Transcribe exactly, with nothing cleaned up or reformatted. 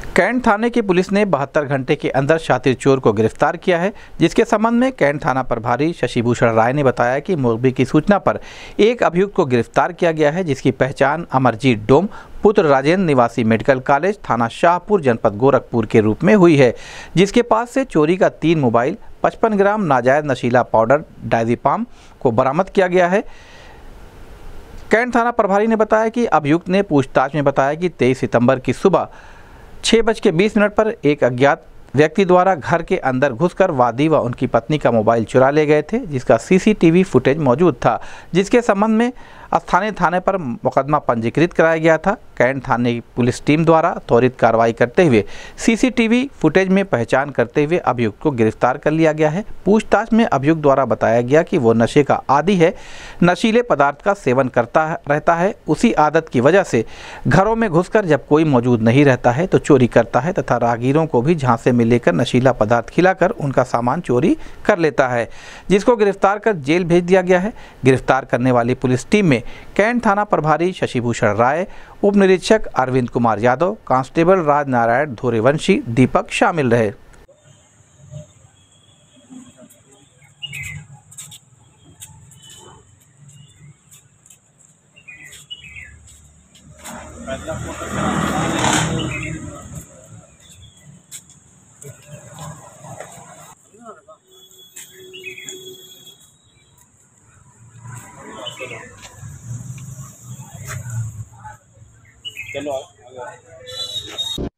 Cantt थाने की police ने बहत्तर घंटे के अंदर शातिर चोर को गिरफ्तार किया है, जिसके संबंध में कैंट थाना प्रभारी शशिभूषण राय ने बताया कि मुखबिर की सूचना पर एक अभियुक्त को गिरफ्तार किया गया है, जिसकी पहचान अमरजीत डोम पुत्र राजेंद्र निवासी मेडिकल कॉलेज थाना शाहपुर जनपद गोरखपुर के रूप में हुई है, जिसके पास से चोरी का तीन मोबाइल, पचपन ग्राम नाजायज नशीला पाउडर डायज़ेपाम को बरामद किया गया है। कैंट थाना प्रभारी ने बताया कि अभियुक्त ने पूछताछ में बताया कि तेईस सितंबर की सुबह छः बज के बीस मिनट पर एक अज्ञात व्यक्ति द्वारा घर के अंदर घुसकर वादी व उनकी पत्नी का मोबाइल चुरा ले गए थे, जिसका सीसीटीवी फुटेज मौजूद था, जिसके संबंध में स्थानीय थाने पर मुकदमा पंजीकृत कराया गया था। कैंट थाने की पुलिस टीम द्वारा त्वरित कार्रवाई करते हुए सीसीटीवी फुटेज में पहचान करते हुए अभियुक्त को गिरफ्तार कर लिया गया है। पूछताछ में अभियुक्त द्वारा बताया गया कि वो नशे का आदी है, नशीले पदार्थ का सेवन करता रहता है। उसी आदत की वजह से घरों में घुसकर जब कोई मौजूद नहीं रहता है तो चोरी करता है तथा राहगीरों को भी झांसे में लेकर नशीला पदार्थ खिलाकर उनका सामान चोरी कर लेता है, जिसको गिरफ्तार कर जेल भेज दिया गया है। गिरफ्तार करने वाली पुलिस टीम में कैंट थाना प्रभारी शशिभूषण राय, उप निरीक्षक अरविंद कुमार यादव, कांस्टेबल राज नारायण धोरेवंशी, दीपक शामिल रहे। चलो आ गया।